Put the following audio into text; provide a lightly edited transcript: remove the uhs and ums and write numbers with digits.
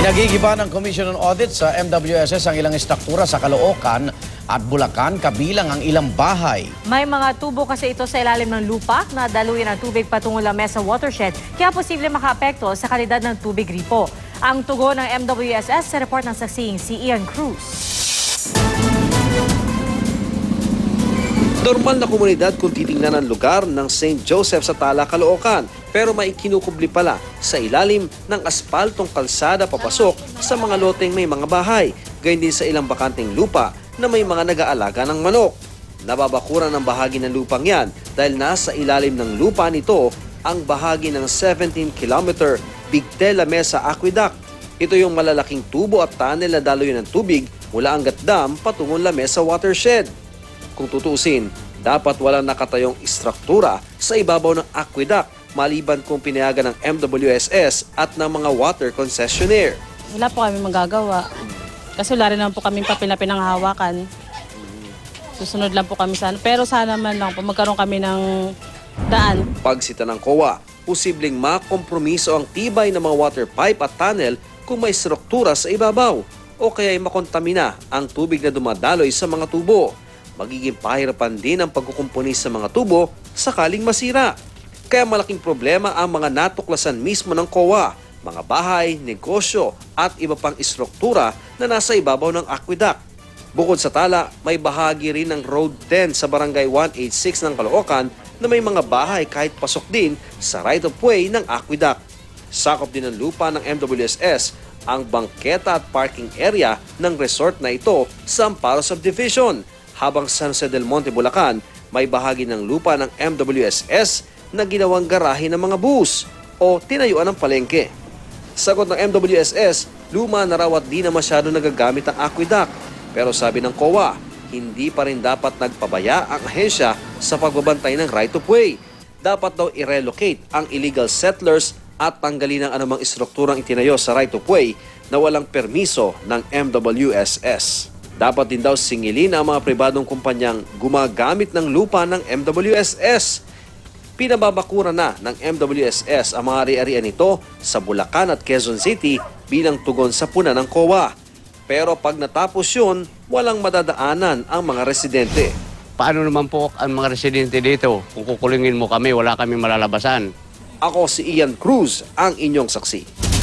Pinagigiba ng Commission on Audit sa MWSS ang ilang istruktura sa Caloocan at Bulacan, kabilang ang ilang bahay. May mga tubo kasi ito sa ilalim ng lupa na daluyan ang tubig patungo Lamesa Watershed, kaya posible makaapekto sa kalidad ng tubig gripo. Ang tugon ng MWSS sa report ng saksing si Ian Cruz. Normal na komunidad kung titingnan ang lugar ng St. Joseph sa Tala, Caloocan, pero may kinukubli pala sa ilalim ng aspaltong kalsada papasok sa mga loteng may mga bahay, gayon din sa ilang bakanteng lupa na may mga nag-aalaga ng manok. Nababakuran ang bahagi ng lupang yan dahil nasa ilalim ng lupa nito ang bahagi ng 17-kilometer Bigtela Mesa Aqueduct. Ito yung malalaking tubo at tunnel na daloy ng tubig mula Angat Dam patungong Lamesa Watershed. Kung tutuusin, dapat walang nakatayong istruktura sa ibabaw ng aqueduct maliban kung pinayagan ng MWSS at ng mga water concessionaire. Wala po kami magagawa. Kasi wala rin naman po kami papel na pinanghahawakan. Susunod lang po kami sana. Pero sana man lang po magkaroon kami ng daan. Pagsita ng COA, posibleng makompromiso ang tibay ng mga water pipe at tunnel kung may struktura sa ibabaw o kaya'y makontamina ang tubig na dumadaloy sa mga tubo. Magiging pahirapan din ang pagkukumpuni sa mga tubo sakaling masira. Kaya malaking problema ang mga natuklasan mismo ng COA, mga bahay, negosyo at iba pang istruktura na nasa ibabaw ng aqueduct. Bukod sa Tala, may bahagi rin ng Road 10 sa Barangay 186 ng Caloocan na may mga bahay kahit pasok din sa right-of-way ng aqueduct. Sakop din ng lupa ng MWSS ang bangketa at parking area ng resort na ito sa Amparo Subdivision. Habang San Jose del Monte, Bulacan, may bahagi ng lupa ng MWSS na ginawang garahe ng mga bus o tinayuan ng palengke. Sagot ng MWSS, luma na raw at di na masyado nagagamit ang aqueduct. Pero sabi ng COA, hindi pa rin dapat nagpabaya ang ahensya sa pagbabantay ng right-of-way. Dapat daw i-relocate ang illegal settlers at tanggalin ang anumang istrukturang itinayo sa right-of-way na walang permiso ng MWSS. Dapat din daw singilin ang mga pribadong kumpanyang gumagamit ng lupa ng MWSS. Pinababakura na ng MWSS ang mga ari-arian nito sa Bulacan at Quezon City bilang tugon sa puna ng COA. Pero pag natapos yun, walang madadaanan ang mga residente. Paano naman po ang mga residente dito? Kung kukulingin mo kami, wala kaming malalabasan. Ako si Ian Cruz, ang inyong saksi.